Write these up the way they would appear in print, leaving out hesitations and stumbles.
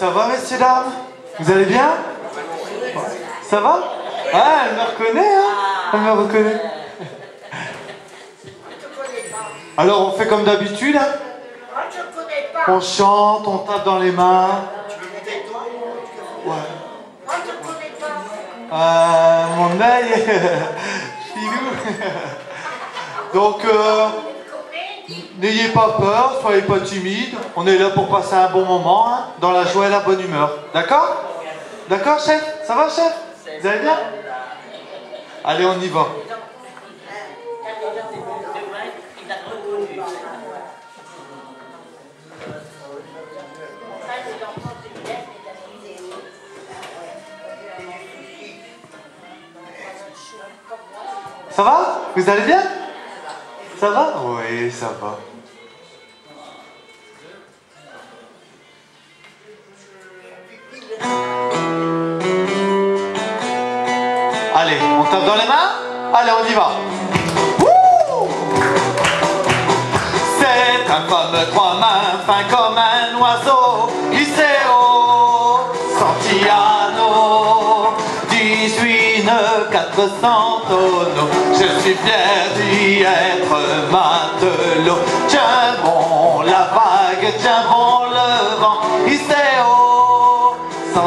Ça va, messieurs, dames? Vous allez bien? Ça va? Ah, elle me reconnaît, hein? Elle me reconnaît. Alors, on fait comme d'habitude, hein? On chante, on tape dans les mains. Ouais. Mon œil. Filou. Donc, n'ayez pas peur, soyez pas timide. On est là pour passer un bon moment, hein, dans la joie et la bonne humeur. D'accord? D'accord, chef? Ça va, chef? Vous allez bien? Allez, on y va. Ça va? Vous allez bien? Ça va? Oui, ça va. Allez, on tape dans les mains? Allez, on y va. C'est un fameux trois mains, fin comme un oiseau, Iseo Santillano, 18 nœuds, 400 tonneaux. Je suis fier d'y être matelot. Tiens bon la vague, tiens bon le vent, Iseo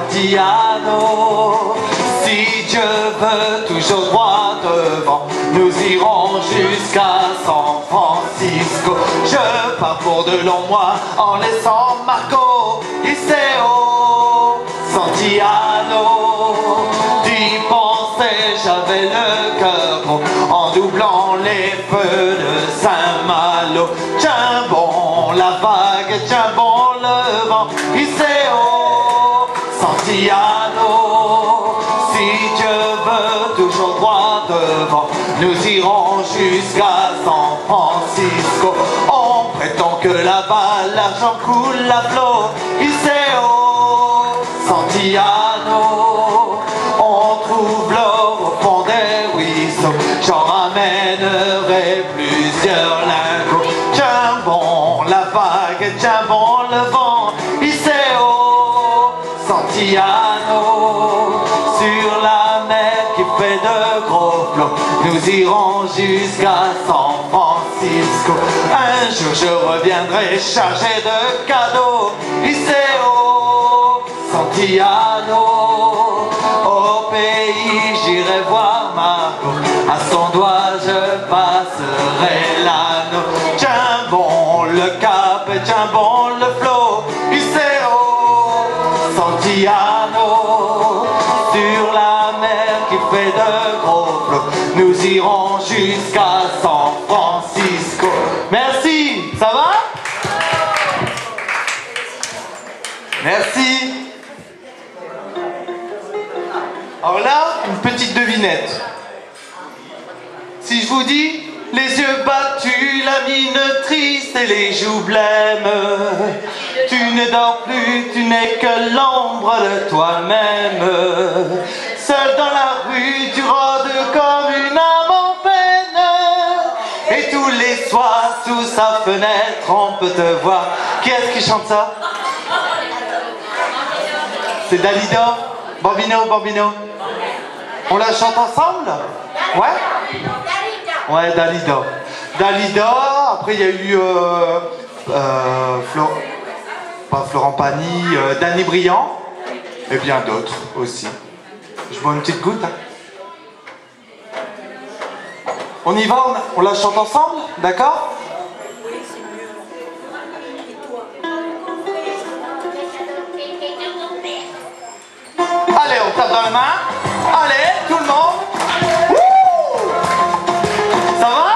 Santillano. Si Dieu veut toujours droit devant, nous irons jusqu'à San Francisco. Je pars pour de longs mois en laissant Marco, Iseo Santillano. D'y penser, j'avais le cœur gros en doublant les feux de Saint-Malo. Tiens bon la vague, tiens bon le vent, Iseo Santillano. Si Dieu veut toujours droit devant, nous irons jusqu'à San Francisco. On prétend que là-bas l'argent coule à flot, Iseo Santillano. On trouve l'or au fond des ruisseaux, j'en ramènerai plusieurs lingots. Tiens bon la vague, tiens bon le vent, Iseo Santillano. Sur la mer qui fait de gros flots, nous irons jusqu'à San Francisco. Un jour je reviendrai chargé de cadeaux, Iseo Santillano. Au pays j'irai voir Marco, à son doigt je passerai l'anneau. Tiens bon le cap, tiens bon le flot, Iseo Santillano. Sur la mer qui fait de gros flots, nous irons jusqu'à San Francisco. Merci, ça va? Merci. Alors là, une petite devinette. Si je vous dis les yeux battus, la mine triste et les joues blêmes, tu ne dors plus, tu n'es que l'ombre de toi-même. Seul dans la rue, tu rôdes comme une âme en peine. Et tous les soirs, sous sa fenêtre, on peut te voir. Qui est-ce qui chante ça? C'est Dalida? Bambino, Bambino? On la chante ensemble? Ouais? Ouais, Dalida. Dalida, après il y a eu pas Florent Pagny, Danny Briand, et bien d'autres aussi. Je bois une petite goutte. Hein. On y va, on la chante ensemble, d'accord? Allez, on tape dans les mains. Allez, tout le monde. Wouh! Ça va?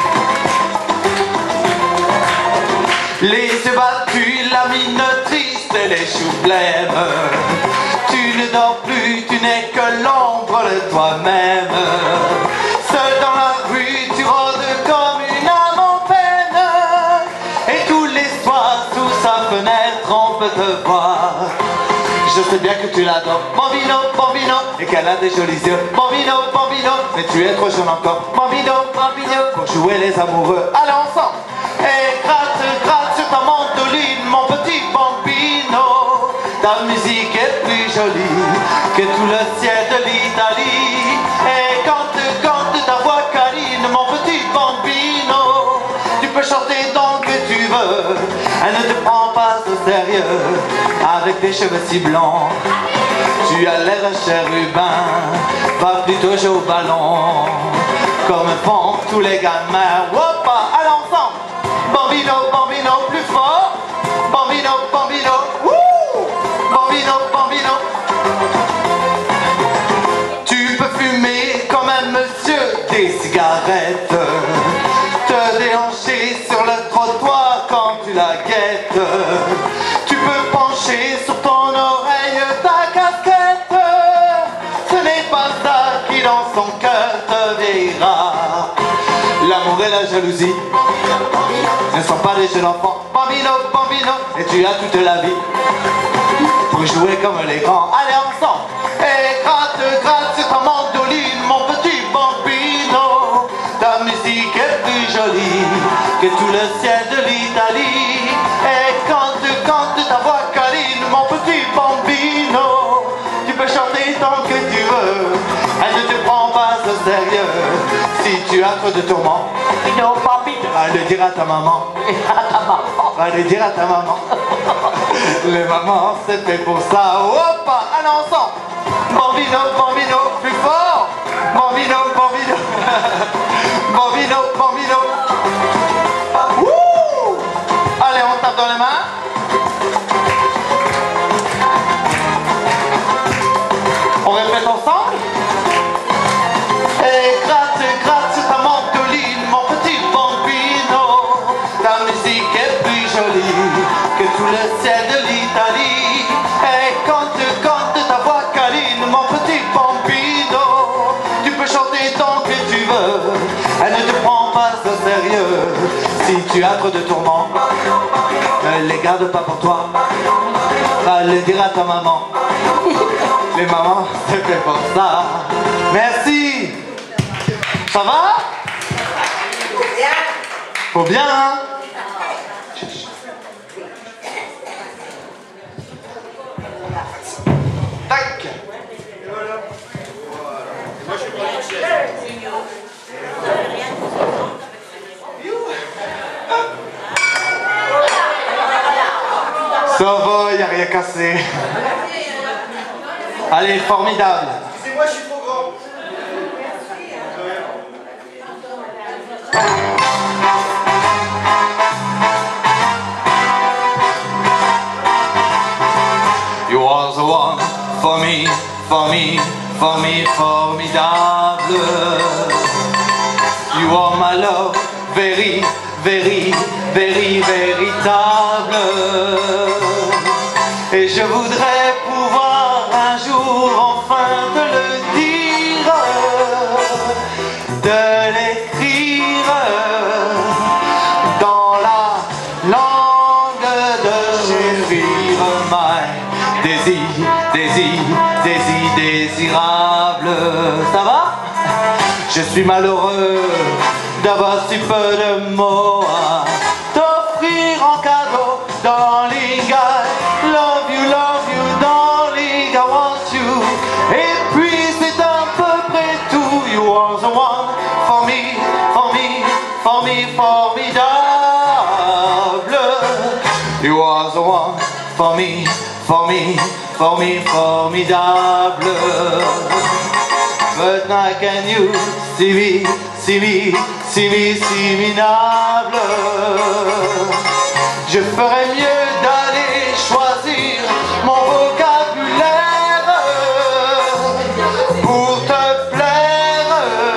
Les yeux battus, la mine triste et les choux blêmes. Tu ne dors plus, tu n'es que l'ombre de toi-même. Seul dans la rue, tu rôdes comme une âme en peine. Et tous les soirs, sous sa fenêtre, on peut te voir. Je sais bien que tu l'adores, Bambino, Bambino, et qu'elle a des jolis yeux, Bambino, Bambino, mais tu es trop jeune encore, Bambino, Bambino, pour jouer les amoureux. Allez ensemble. Et gratte, gratte sur ta mandoline, mon petit Bambino. Ta Ta musique est plus jolie que tout le ciel de l'Italie. Et quand ta voix câline, mon petit bambino, tu peux chanter tant que tu veux. Elle ne te prend pas au sérieux avec tes cheveux si blancs. Tu as l'air chérubin, va plutôt jouer au ballon comme font tous les gamins. Hoppa, allez ensemble. Bambino, bambino, plus fort. Bambino, bambino, wouh. Bambino, bambino. Tu peux fumer comme un monsieur des cigarettes, te déhancher sur le trottoir quand tu la guettes. Tu peux pencher sur ton oreille ta casquette. Ce n'est pas ça qui dans son cœur te vieillira. L'amour et la jalousie ne sont pas des jeux d'enfants. Bambino, bambino, et tu as toute la vie pour jouer comme les grands. Allez ensemble. Et gratte, gratte sur ta mandoline, mon petit bambino. Ta musique est plus jolie que tout le ciel de l'Italie. Et quand ta voix câline, mon petit bambino, tu peux chanter tant que tu veux. Elle ne te prend pas au sérieux si tu as trop de tourments. Va le dire à ta maman. Va le dire à ta maman. Les mamans, c'est fait pour ça. Hoppa, allez ensemble. Bambino, bambino, plus fort. Bambino, bambino. Bambino, bambino. Wouh. Allez, on tape dans les mains. On répète ensemble. Et gratte, gratte sur ta mandoline, mon petit bambino. Ta musique est plus jolie que tout le ciel de l'Italie. Et quand ta voix câline, mon petit bambino, tu peux chanter tant que tu veux. Elle ne te prend pas au sérieux si tu as trop de tourments. Ne les garde pas pour toi. Va le dire à ta maman. Les mamans, c'est fait pour ça. Merci. Ça va? Faut bien, hein? Tac. Ça va, y a rien cassé. Allez, formidable. Excusez-moi, je suis trop grand. You are the one for me, for me, for me, formidable. You are my love, very, very, very, véritable. Et je voudrais pouvoir un jour enfin te le dire, de l'écrire dans la langue de chérir. My désir, désir, désir, désirable. Ça va? Je suis malheureux d'avoir si peu de mots à t'offrir en cadeau, darling. I love you, darling, I want you. Et puis c'est à peu près tout. You are the one for me, for me, for me, formidable. You are the one for me, for me, for me, formidable. But now can you see me, see me, see me, see me minable. Je ferais mieux d'aller choisir mon vocabulaire pour te plaire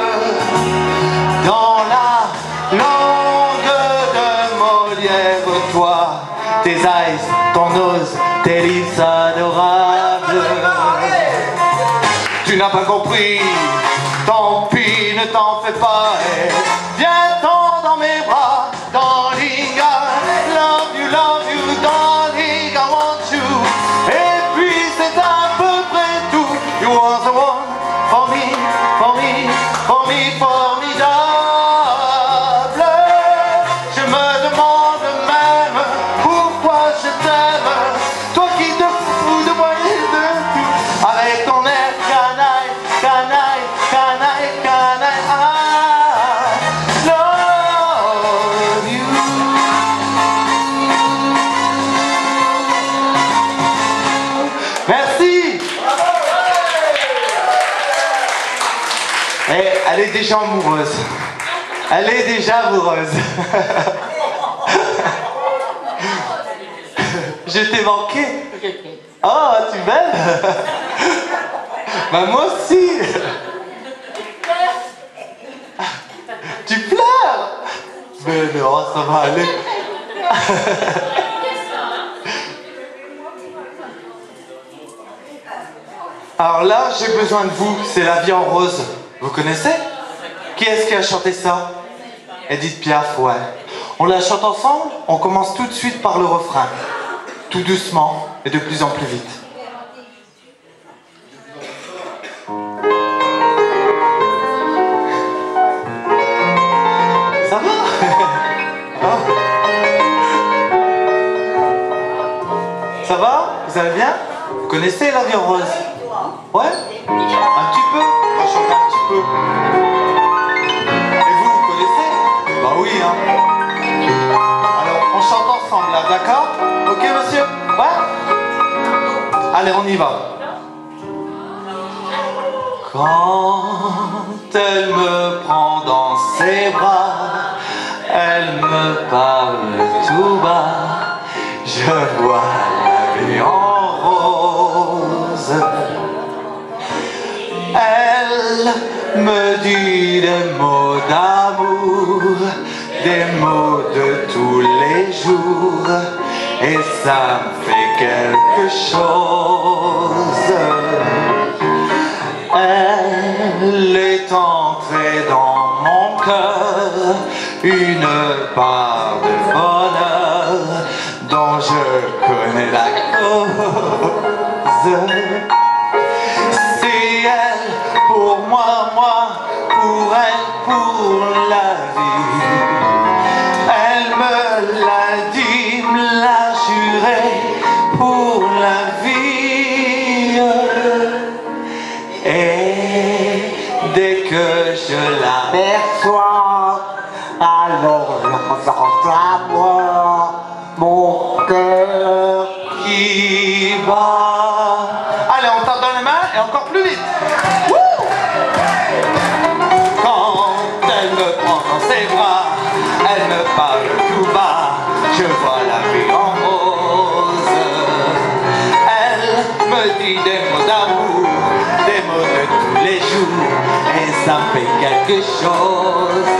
dans la langue de Molière. Toi, tes eyes, ton nose, tes lips adorables. Tu n'as pas compris, tant pis, ne t'en fais pas. Viens-t'en dans mes bras, darling. I love you, darling, I want you. Et puis c'est à peu près tout. You are the one for me, for me, for me, formidable. Je me demande même pourquoi je t'aime. Toi qui te fous de Et elle est déjà amoureuse. Elle est déjà amoureuse. Je t'ai manqué. Oh, tu m'aimes? Bah moi aussi. Tu pleures? Mais non, ça va aller. Alors là, j'ai besoin de vous. C'est La vie en rose. Vous connaissez? Qui est-ce qui a chanté ça? Edith Piaf, ouais. On la chante ensemble? On commence tout de suite par le refrain. Tout doucement et de plus en plus vite. Ça va? Oh. Ça va? Vous allez bien? Vous connaissez La vie en rose? Ouais? Un petit peu? On va chanter un petit peu. Et vous connaissez? Bah oui, hein. Alors, on chante ensemble, là, d'accord? Ok, monsieur? Ouais? Allez, on y va. Quand elle me prend dans ses bras, elle me parle tout bas, je vois la vie en rose. Elle me dit des mots d'amour, des mots de tous les jours, et ça me fait quelque chose. Elle est entrée dans mon cœur, une part de bonheur dont je connais la cause. C'est elle pour moi, moi pour elle, pour la vie. Elle me l'a dit, me l'a juré pour la vie. Et dès que je l'aperçois, alors je ressens l'amour, mon cœur qui bat. Allez, on tape dans les mains et encore plus vite. Wouh! Quand elle me prend dans ses bras, elle me parle tout bas, je vois la vie en rose. Elle me dit des mots d'amour, des mots de tous les jours, et ça me fait quelque chose.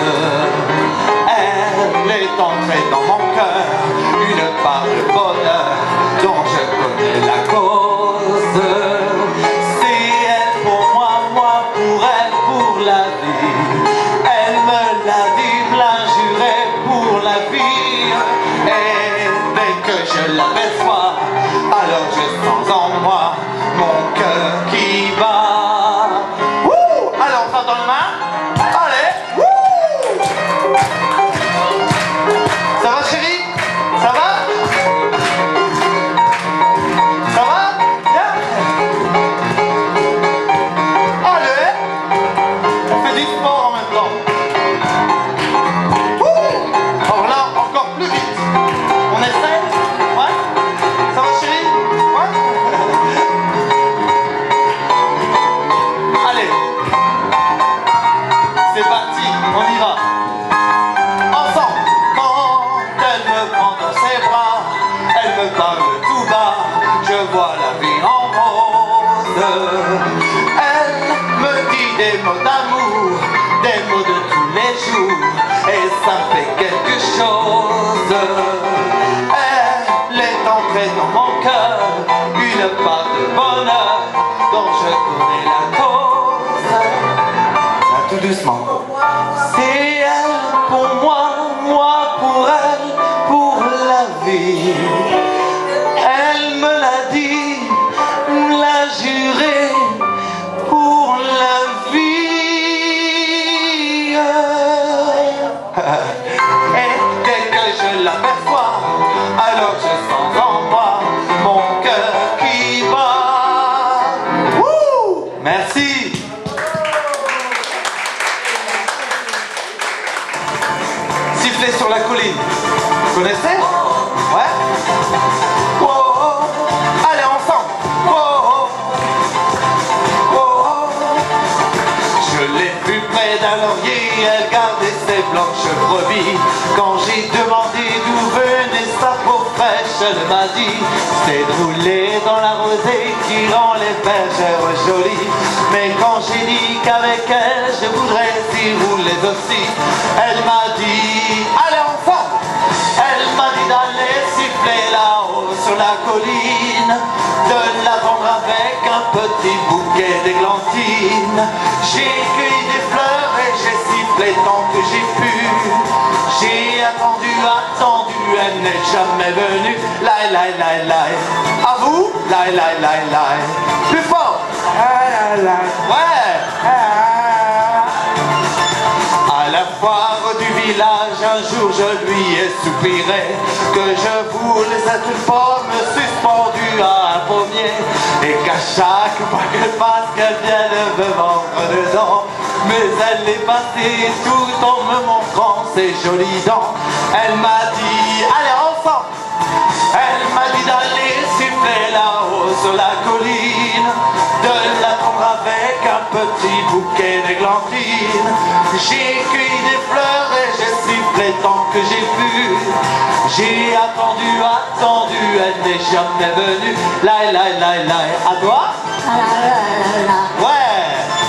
Elle est entrée dans mon cœur, une part de bonheur dont je connais la cause. C'est elle pour moi, moi pour elle, pour la vie. Elle me l'a dit, me l'a juré pour la vie. Et dès que je l'aperçois, alors je sens en moi mon cœur qui bat. Wouh! Allez, on frappe dans les mains. Allez! Wouh! Ça va, chérie? Ça va? Ça va? Bien? Allez! On fait du sport en même temps. Wouh! Alors là, encore plus vite. On essaie? Ouais? Ça va, chérie? Ouais? Allez! C'est parti, on y va. Ensemble, quand elle me prend dans ses bras, elle me parle tout bas, je vois la vie en rose. Elle me dit des mots d'amour, des mots de tous les jours, et ça me fait quelque chose. Elle est entrée dans mon cœur, une part de bonheur dont je connais la cause. Là, tout doucement. C'est elle pour moi, moi pour elle, pour la vie. Elle me l'a dit, me l'a juré pour la vie. Et dès que je l'aperçois, alors je sens en moi mon cœur qui bat. Wouh! Merci. Siffler sur la colline. Vous connaissez? Ouais? Oh, oh, oh. Allez, ensemble. Oh, oh. Oh, oh. Je l'ai vue près d'un laurier, elle gardait ses blanches brebis. Quand j'ai demandé d'où venait sa peau fraîche, elle m'a dit c'est de rouler dans la rosée qui rend les bergères jolies. Mais quand j'ai dit qu'avec elle je voudrais y rouler aussi, elle m'a dit allez ensemble. Elle m'a dit d'aller siffler là-haut sur la colline, de l'attendre avec un petit bouquet d'églantines. J'ai cueilli des fleurs et j'ai sifflé tant que j'ai pu. J'ai attendu, elle n'est jamais venue. Lai lai lai lai. À vous? Lai lai lai lai. Plus fort. Ouais. À la foire du village, un jour je lui ai soupiré que je voulais cette pomme suspendue à un pommier, et qu'à chaque fois qu'elle passe, qu'elle vienne me vendre dedans. Mais elle est passée tout en me montrant ses jolies dents. Elle m'a dit allez ensemble. Elle m'a dit d'aller siffler là-haut sur la colline, de l'attendre avec un petit bouquet d'églantines. J'ai cueilli des fleurs et j'ai sifflé tant que j'ai pu. J'ai attendu, elle n'est jamais venue. Lai lai lai lai. À toi? Ouais.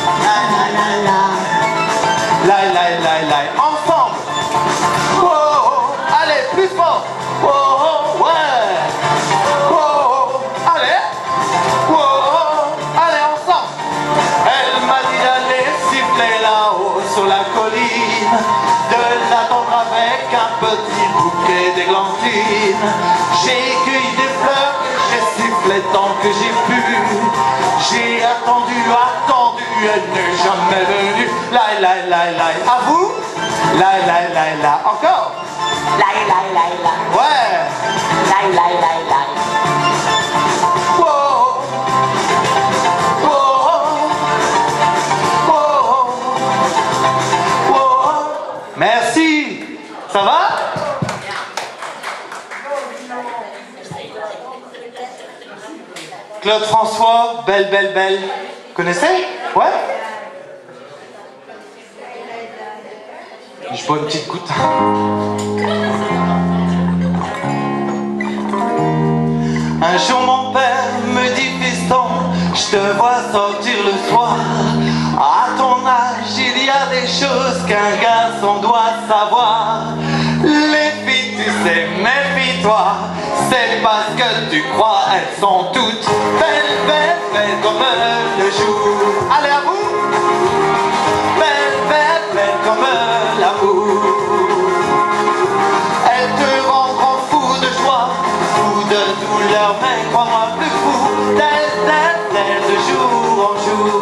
Lai lai lai lai. Ensemble. Oh, oh. Allez, plus fort. Oh, oh, ouais. Oh, oh. Allez. Oh, oh. Allez, ensemble. Elle m'a dit d'aller siffler là-haut sur la colline, de l'attendre avec un petit bouquet d'églantines. J'ai cueilli des fleurs et j'ai sifflé tant que j'ai pu. J'ai attendu, elle n'est jamais venue. Lai lai lai lai. À vous? Lai lai lai lai. Encore? Lai lai lai lai. Ouais. Lai lai lai lai. Wow. Wow. Wow. Wow. Merci. Ça va? Claude François, Belle, belle, belle. Vous connaissez? Ouais? Je bois une petite goutte. Un jour mon père me dit fiston, je te vois sortir le soir. À ton âge il y a des choses qu'un garçon doit savoir. Les filles tu sais, méfie-toi, c'est parce que tu crois, elles sont toutes belles, belles, belles comme le jour. Allez à vous. Belle, belle, belle comme l'amour. Elles te rendront fou de joie, fou de douleur, mais crois-moi plus fou d'elles, d'elles, d'elles de jour en jour.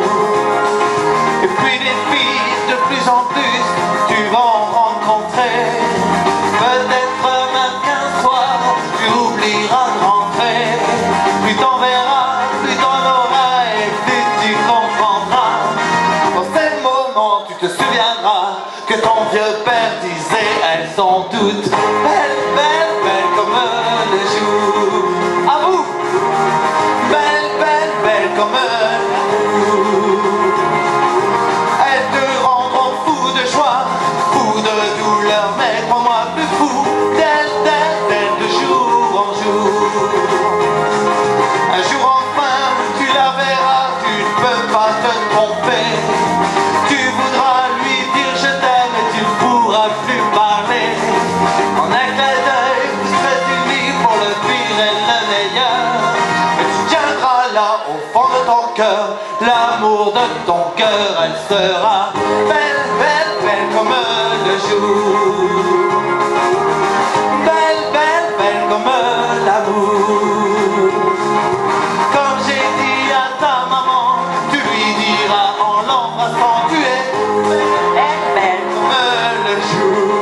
Et puis des filles de plus en plus tu vas en rencontrer. Peut-être même qu'un soir tu oublieras de rentrer. Plus t'en verras, plus t'en auras et plus tu comprendras. Dans ces moments tu te souviendras que ton vieux père disait elles sont toutes belles, belles, belles comme le jour. À vous. Belle, belle, belle comme l'amour. Elles te rendront fou de joie, fou de douleur, mais crois-moi plus fou d'elle, d'elle, d'elle de jour en jour. Un jour enfin tu la verras, tu ne peux pas te tromper. Tu voudras lui dire je t'aime et tu ne pourras plus parler. En un clin d'œil vous serez unis pour le pire et le meilleur. Et tu tiendras là au fond de ton cœur, l'amour de ton cœur, elle sera belle, belle, belle comme le jour. Belle, belle, belle comme l'amour. Comme j'ai dit à ta maman, tu lui diras en l'embrassant, tu es belle, belle comme le jour.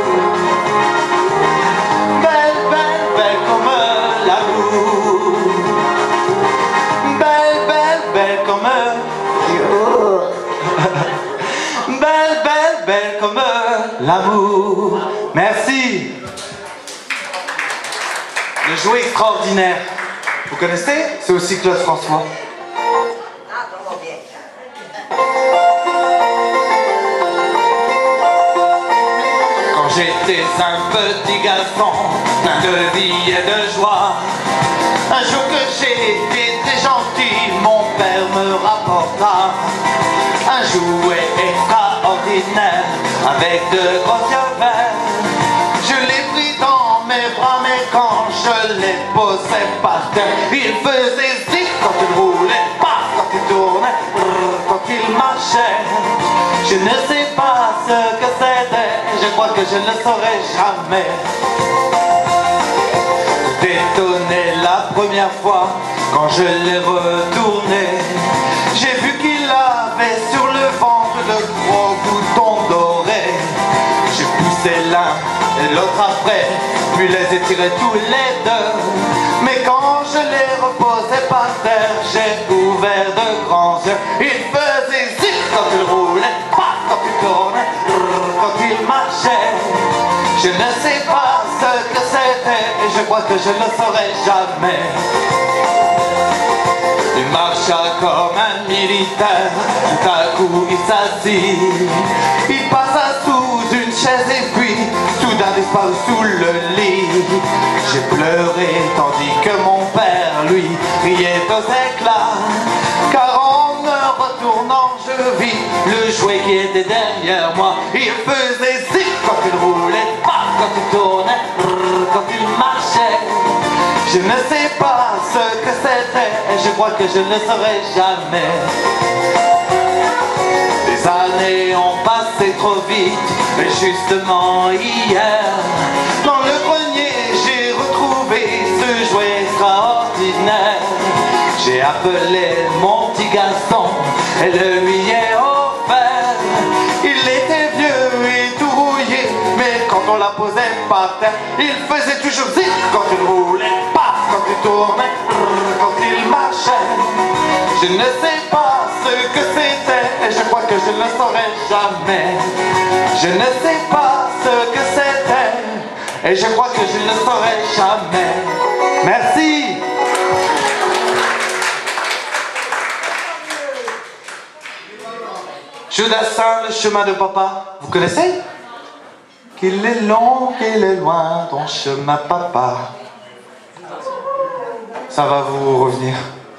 Belle, belle, belle comme l'amour. Belle, belle, belle comme belle, belle, belle comme l'amour. Merci. Le jouet extraordinaire. Vous connaissez? C'est aussi Claude François. Ah, trop bien. J'étais un petit garçon, plein de vie et de joie. Un jour que j'ai été très gentil, mon père me rapporta un jouet extraordinaire avec de gros yeux verts. Je l'ai pris dans mes bras, mais quand je l'ai posé par terre, il faisait zip quand il roulait, paf quand il tournait, quand il marchait. Je ne sais pas ce que c'était, je crois que je ne le saurai jamais. Détonné la première fois, quand je l'ai retourné, j'ai vu qu'il avait sur le ventre de gros boutons dorés. J'ai poussé l'un et l'autre après, puis les ai tirés tous les deux. Mais quand je l'ai reposé par terre, j'ai ouvert de grands yeux. Il faisait zip quand il roulait, paf quand il tournait, quand il marchait. Je ne sais pas ce que c'était et je crois que je ne le saurai jamais. Il marcha comme un militaire, tout à coup il s'assit. Il passa sous une chaise et puis soudain disparut sous le lit. J'ai pleuré tandis que mon père, lui, riait aux éclats. Car en me retournant, je vis le jouet qui était derrière moi. Il faisait zip quand il roulait, paf quand il tournait, quand il marchait. Je ne sais pas ce que c'était et je crois que je ne le saurai jamais. Les années ont passé trop vite, mais justement hier, dans le grenier, j'ai retrouvé ce jouet extraordinaire. J'ai appelé mon petit garçon et le lui ai offert. Il était vieux et tout rouillé, mais quand on la posait par terre, il faisait toujours zip quand il roulait, paf quand il tournait, quand il marchait. Je ne sais pas ce que c'était et je crois que je ne le saurai jamais. Je ne sais pas ce que c'était et je crois que je ne le saurai jamais. Merci. Jodassin, le chemin de papa, vous connaissez? Qu'il est long, qu'il est loin, ton chemin papa. Ça va vous revenir.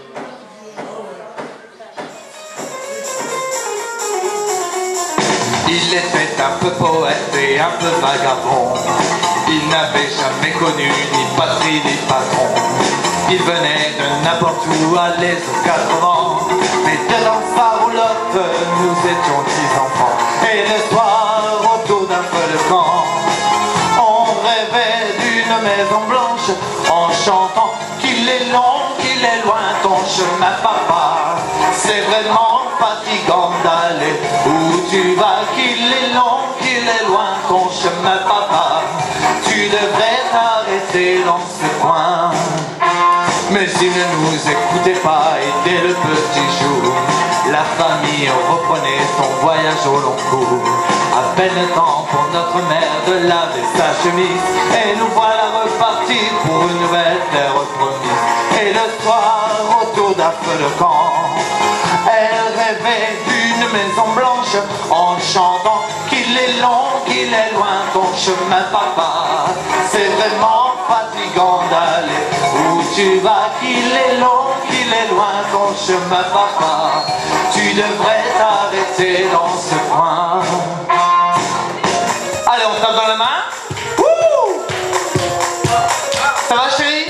Il était un peu poète et un peu vagabond. Il n'avait jamais connu ni patrie ni patron. Il venait de n'importe où, allait aux 4 vents. Mais dedans sa roulotte, nous étions 10 enfants. Et le soir, autour d'un feu de camp, on rêvait d'une maison blanche en chantant qu'il est long, qu'il est loin ton chemin papa. C'est vraiment fatigant d'aller où tu vas, qu'il est long, qu'il est loin ton chemin papa. Tu devrais t'arrêter dans ce coin. Mais il ne nous écoutait pas et dès le petit jour, la famille reprenait son voyage au long cours. À peine le temps pour notre mère de laver sa chemise, et nous voilà repartis pour une nouvelle terre promise. Et le soir, autour d'un feu de camp, elle rêvait d'une maison blanche en chantant qu'il est long, qu'il est loin ton chemin papa. C'est vraiment fatigant d'aller où tu vas, qu'il est long, qu'il est loin ton chemin papa. Tu devrais t'arrêter dans ce coin. Allez, on tape dans la main. Wouh! Ça va chérie?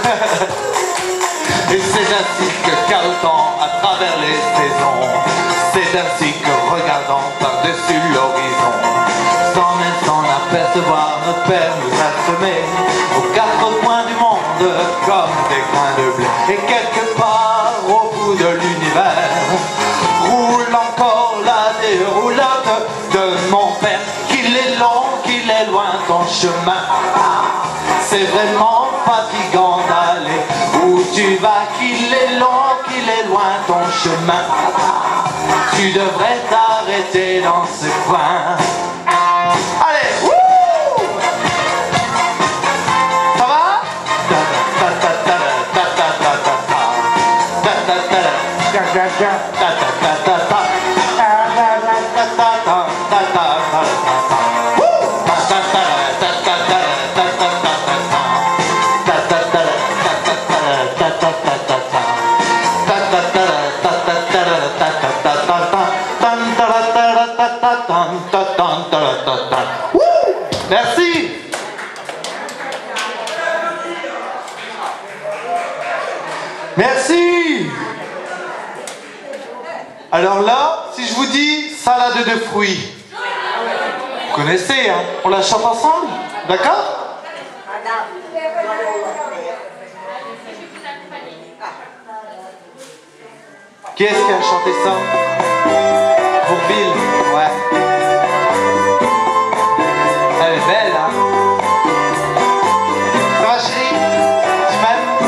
Et c'est ainsi que cahotant à travers les saisons, c'est ainsi que regardant par-dessus l'horizon, sans même s'en apercevoir, notre père nous a semés aux 4 coins du monde comme des grains de blé. Et quelque part au bout de l'univers roule encore la déroulotte de mon père. Qu'il est long, qu'il est loin ton chemin, c'est vraiment fatigant d'aller où tu vas, qu'il est long, qu'il est loin ton chemin. Tu devrais t'arrêter dans ce coin. Allez, wouh! Ça va? Ta Merci. Merci. Alors là, si je vous dis salade de fruits, vous connaissez, hein? On la chante ensemble, d'accord? Qui est-ce qui a chanté ça? Bourvil, ouais. Elle est belle, hein? Ça va, chérie? Tu m'aimes?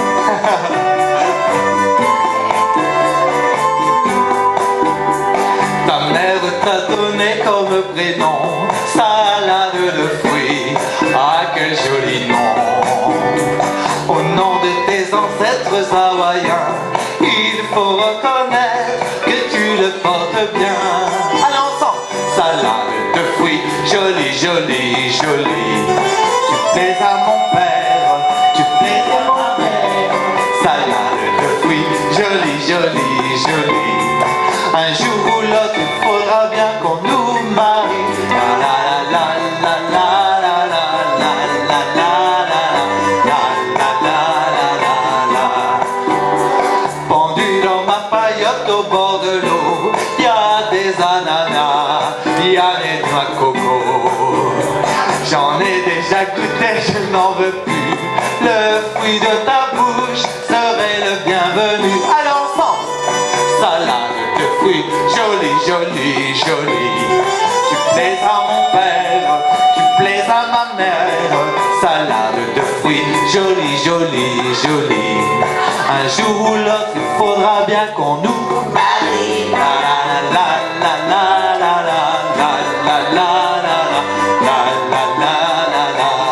Ta mère t'a donné comme prénom salade de fruits. Ah, quel joli nom! Au nom de tes ancêtres hawaïens, il faut reconnaître que tu le portes bien. Allez ensemble! Salade de fruits, joli, joli, joli. Tu plais à mon père, tu plais à mon père. Salade de fruits, joli, joli, joli. Un jour ou l'autre, il faudra bien qu'on nous marie. La la la la la la la la la la la la la. Pendu dans ma paillote au bord de l'eau, y a des ananas, y a des noix de coco. J'en ai déjà goûté, je n'en veux plus. Le fruit de ta bouche serait le bienvenu. Allez ensemble! Salade de fruits, joli, joli, joli. Tu plais à mon père, tu plais à ma mère. Salade de fruits, joli, joli, joli. Un jour ou l'autre, il faudra bien qu'on nous marie. La la la la la la la la la la la la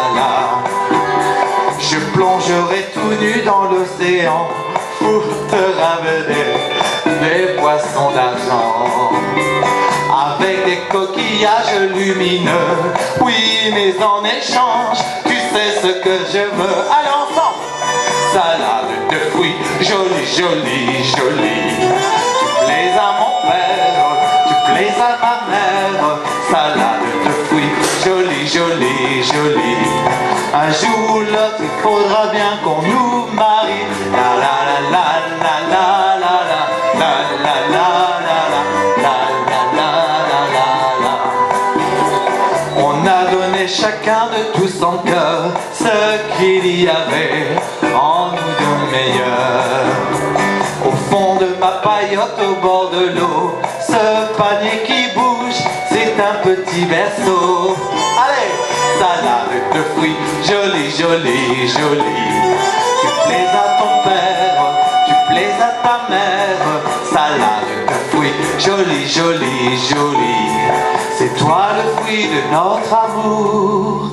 la. Je plongerai tout nu dans l'océan pour te ramener des poissons d'argent avec des coquillages lumineux. Oui, mais en échange, tu sais ce que je veux. Allez ensemble! Salade de fruits, joli, joli, joli. Tu plais à mon père, tu plais à ma mère. Salade de fruits, joli, joli, joli. Un jour ou l'autre, il faudra bien qu'on nous marie. La la la la la la la la la la la la la la. On a donné chacun de tout son cœur ce qu'il y avait en nous de meilleur. Au fond de ma paillote au bord de l'eau, ce panier qui bouge, c'est un petit berceau. Allez, salade de fruits, joli, joli, joli. Tu plais à ton père, tu plais à ta mère. Salade de fruits, joli, joli, joli. C'est toi le fruit de notre amour.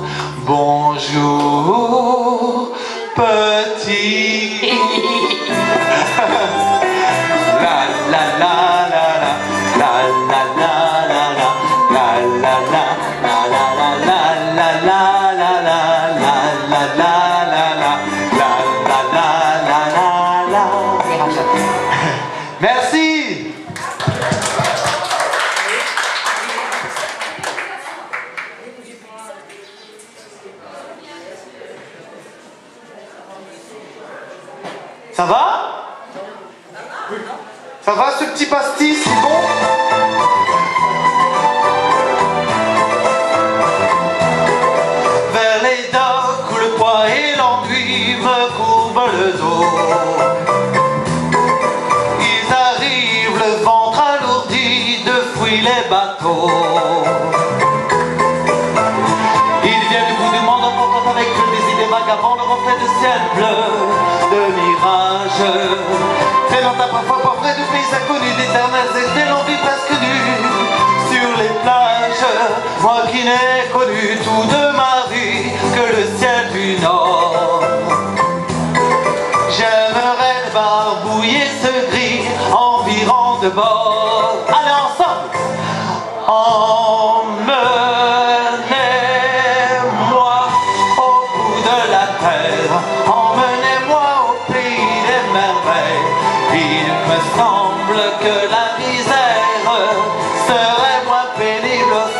Bonjour, petit. La la la la la la la la la la la la la la la la. Merci. Ça va? Ça va ce petit pastis, c'est bon? Vers les docks où le poids et l'ennui me courbent le dos. Ils arrivent, le ventre alourdi de fruits les bateaux. Ils viennent du bout du monde en portant avec eux des idées vagabondes, de reflets de ciel bleu, de mirages. Traînant à parfois pas près de pays inconnus, d'éternels étés l'ont vu presque nus sur les plages. Moi qui n'ai connu tout de ma vie que le ciel du Nord. J'aimerais barbouiller ce gris environ de bord. Allez ensemble! Emmenez-moi au bout de la terre, emmenez-moi au pays des merveilles. Il me semble que la misère serait moins pénible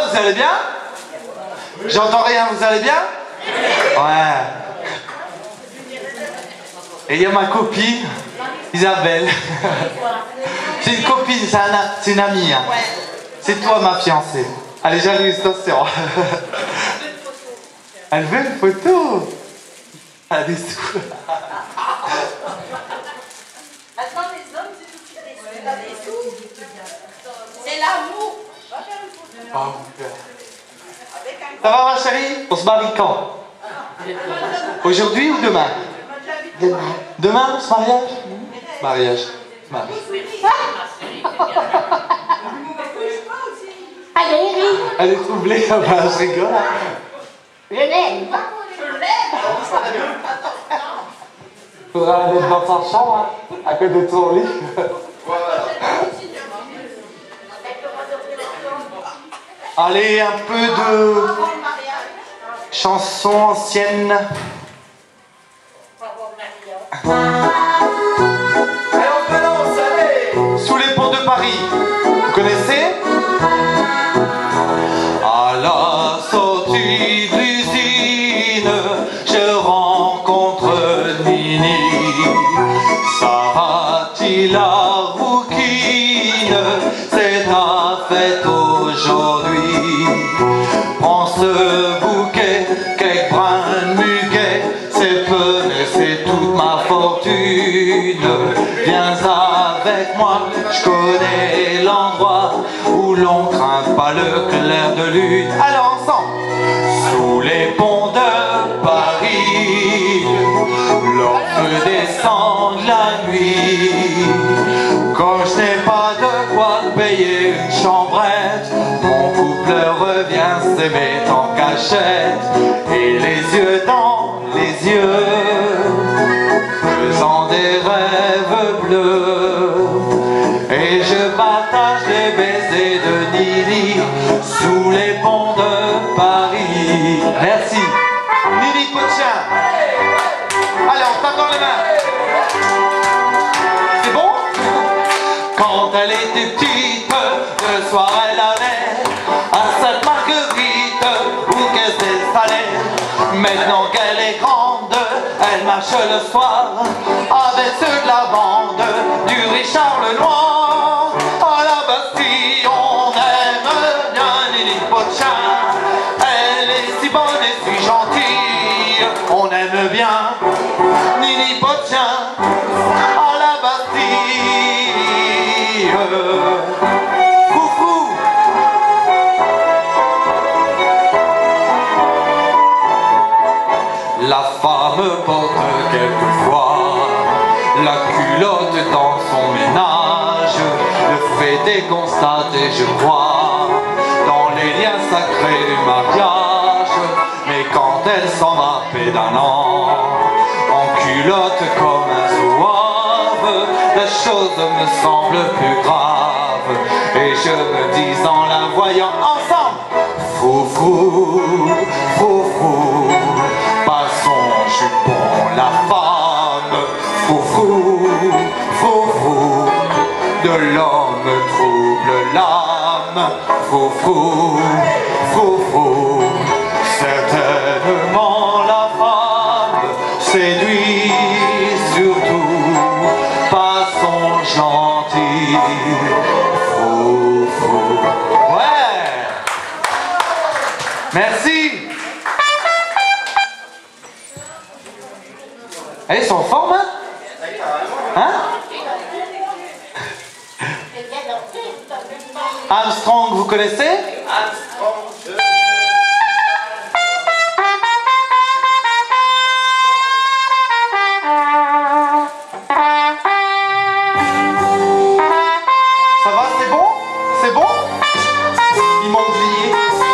va, vous allez bien? J'entends rien, vous allez bien? Ouais. Et il y a ma copine, Isabelle. C'est une copine, c'est une amie. Hein. C'est toi ma fiancée. Allez, j'arrive, attention. Elle veut une photo. Allez, sous. Maintenant, les hommes, c'est tout de suite des sous. C'est l'amour. Va faire une photo. Oh, ça va ma chérie? On se marie quand? Aujourd'hui ou demain? Demain. Demain, ce mariage? Mariage. Allez, ris. Elle est troublée, bah, je rigole. Je l'aime. Faudra la mettre dans sa chambre, hein, à côté de son lit. Allez, un peu de chansons anciennes. Allez, on balance, allez. Sous les ponts de Paris, vous connaissez? À la sortie de l'usine, je rencontre Nini. Sarati la rouquine, c'est ta fête aujourd'hui. Prends ce bouquet, quelques brins de muguet, c'est peu mais c'est toute ma fortune. Viens avec moi, je connais l'endroit où l'on craint pas le clair de lune. Alors ensemble, sous les ponts de Paris, leur feu descend de la nuit. Quand je n'ai pas de quoi payer une chambrette, mon couple revient s'aimer en cachette. Et les yeux dans les yeux, faisant des rêves bleus. Et je partage les baisers de Nini sous les ponts de Paris. Merci. Nini Poutien. Allez, on tape dans les mains. C'est bon? Quand elle était petite, le soir elle allait à Sainte-Marguerite où qu'elle s'installait. Maintenant qu'elle est grande, elle marche le soir avec ceux de la bande du Richard Lenoir. À la Bastille, on aime bien Nini Poutien. Elle est si bonne et si gentille, on aime bien Nini Poutien. À la Bastille, coucou. La femme porte quelquefois la culotte dans son ménage, le fait est constaté, je crois, dans les liens sacrés du mariage. Mais quand elle s'en va pédalant, en culotte comme un zouave, la chose me semble plus grave. Et je me dis en la voyant ensemble, fou, pas son jupon, la femme, fou, de l'homme trouble l'âme, fou, certainement la femme séduit surtout pas son gentil, fou. Ouais, merci. Ils sont en forme, hein? Hein? Armstrong, vous connaissez? Armstrong. Ça va, c'est bon? C'est bon? Ils m'ont oublié.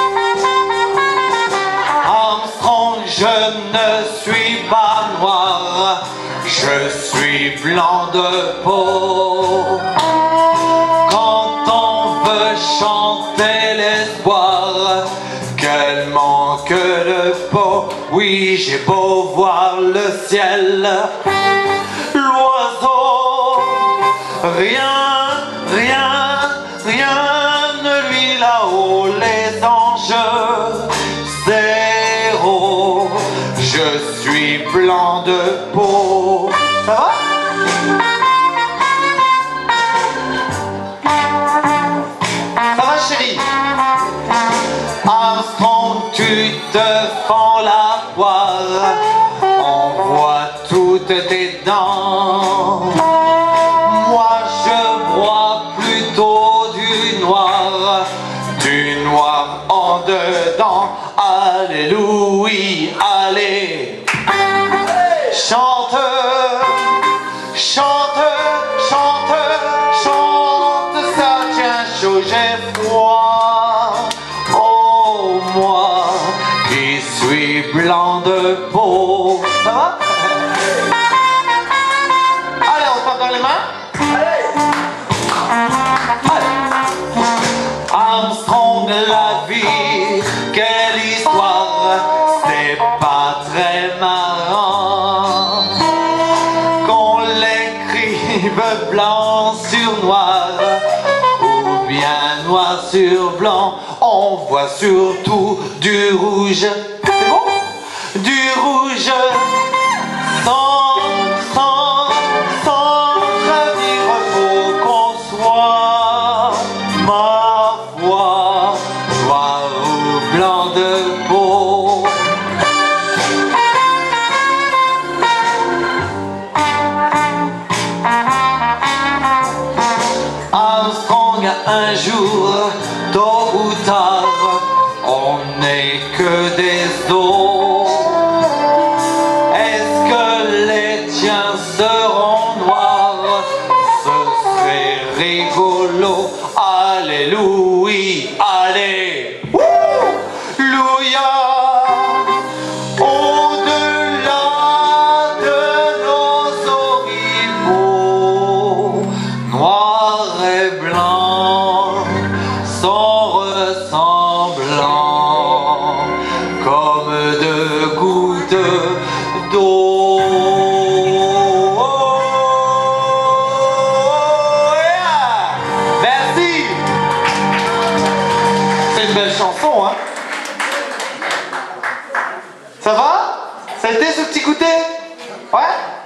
Armstrong, je ne suis pas noir, je suis blanc de peau. Quand on veut chanter l'espoir, qu'elle manque de peau. Oui, j'ai beau voir le ciel, l'oiseau, rien ne lui là-haut les dents. blanc de peau. Ça va? Ça va, chérie? Armstrong, tu te fends la poire, on voit toutes tes dents. Moi je bois plutôt du noir en dedans. Alléluia, allez. Chante, chante, chante, chante, ça tient chaud, j'ai froid. Oh moi qui suis blanc de peau. Ça va? Allez, on se tape dans les mains. Allez. Armstrong, la vie, quelle histoire, c'est pas très marrant qu'on l'écrive blanc sur noir ou bien noir sur blanc. On voit surtout du rouge. C'est bon? Du rouge sans prévenir, faut qu'on soit ma voix, noir ou blanc de peau. Armstrong, un jour, tôt ou tard, on n'est que des os. Est-ce que les tiens seront noirs? Ce serait rigolo. Alléluia, allez. Louia. Au-delà de nos oripeaux, noir et blanc sont ressemblants comme deux gouttes d'eau. Merci. C'est une belle chanson, hein? Ça va? Ça a été ce petit goûter? Ouais?